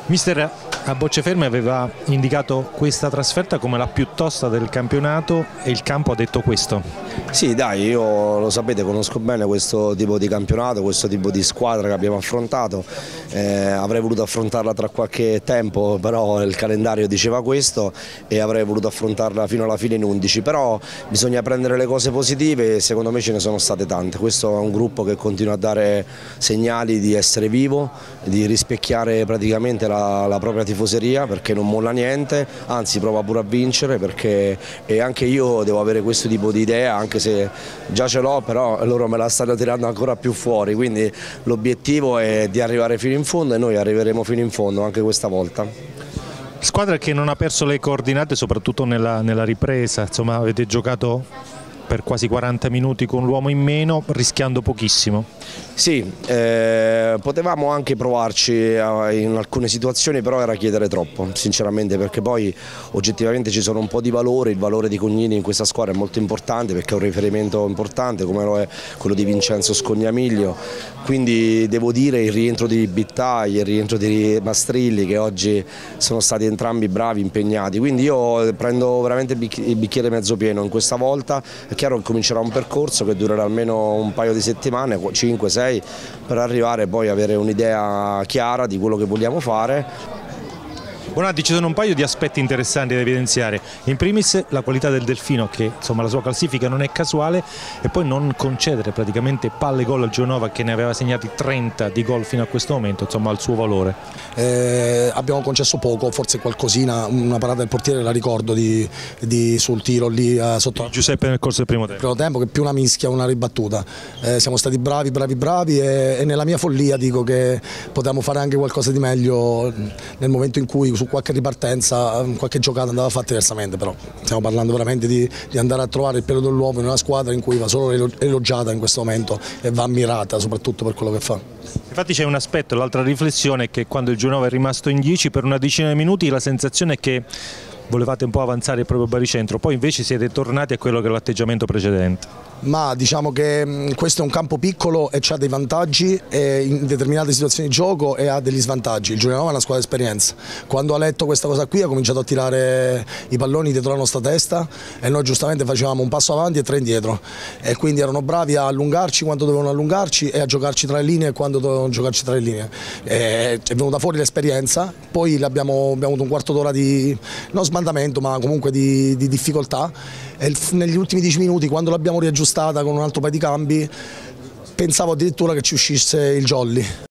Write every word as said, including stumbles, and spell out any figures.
Mister, a bocce ferme aveva indicato questa trasferta come la più tosta del campionato e il campo ha detto questo. Sì, dai, io lo sapete, conosco bene questo tipo di campionato, questo tipo di squadra che abbiamo affrontato. Eh, avrei voluto affrontarla tra qualche tempo, però il calendario diceva questo e avrei voluto affrontarla fino alla fine in undici, però bisogna prendere le cose positive e secondo me ce ne sono state tante. Questo è un gruppo che continua a dare segnali di essere vivo, di rispecchiare praticamente la, la propria tifoseria, perché non molla niente, anzi prova pure a vincere, perché e anche io devo avere questo tipo di idea, anche se già ce l'ho, però loro me la stanno tirando ancora più fuori, quindi l'obiettivo è di arrivare fino in fondo e noi arriveremo fino in fondo anche questa volta. Squadra che non ha perso le coordinate soprattutto nella, nella ripresa, insomma avete giocato per quasi quaranta minuti con l'uomo in meno, rischiando pochissimo. Sì, eh, potevamo anche provarci in alcune situazioni, però era chiedere troppo, sinceramente, perché poi oggettivamente ci sono un po' di valori, il valore di Cognini in questa squadra è molto importante perché è un riferimento importante come lo è quello di Vincenzo Scognamiglio, quindi devo dire il rientro di Bittagli, il rientro di Mastrilli che oggi sono stati entrambi bravi, impegnati, quindi io prendo veramente il bicchiere mezzo pieno in questa volta. È chiaro che comincerà un percorso che durerà almeno un paio di settimane, cinque sei, per arrivare poi a avere un'idea chiara di quello che vogliamo fare. Bonatti, ci sono un paio di aspetti interessanti da evidenziare, in primis la qualità del Delfino che insomma la sua classifica non è casuale e poi non concedere praticamente palle gol al Genova che ne aveva segnati trenta di gol fino a questo momento, insomma ha il suo valore. Eh, abbiamo concesso poco, forse qualcosina, una parata del portiere la ricordo di, di, sul tiro lì eh, sotto Giuseppe nel corso del primo tempo. primo tempo che più una mischia, una ribattuta. Eh, siamo stati bravi, bravi, bravi e, e nella mia follia dico che potevamo fare anche qualcosa di meglio nel momento in cui su qualche ripartenza, qualche giocata andava fatta diversamente, però stiamo parlando veramente di, di andare a trovare il pelo dell'uomo in una squadra in cui va solo elogiata in questo momento e va ammirata soprattutto per quello che fa. Infatti c'è un aspetto, l'altra riflessione è che quando il Genova è rimasto in dieci per una decina di minuti la sensazione è che volevate un po' avanzare il proprio baricentro, poi invece siete tornati a quello che è l'atteggiamento precedente. Ma diciamo che questo è un campo piccolo e ha dei vantaggi e in determinate situazioni di gioco e ha degli svantaggi. Il Genova è una squadra di esperienza. Quando ha letto questa cosa qui ha cominciato a tirare i palloni dietro la nostra testa e noi giustamente facevamo un passo avanti e tre indietro e quindi erano bravi a allungarci quando dovevano allungarci e a giocarci tra le linee quando dovevano giocarci tra le linee. E è venuta fuori l'esperienza, poi abbiamo, abbiamo avuto un quarto d'ora di non sbandamento ma comunque di, di difficoltà e negli ultimi dieci minuti quando l'abbiamo riaggiustata con un altro paio di cambi pensavo addirittura che ci uscisse il jolly.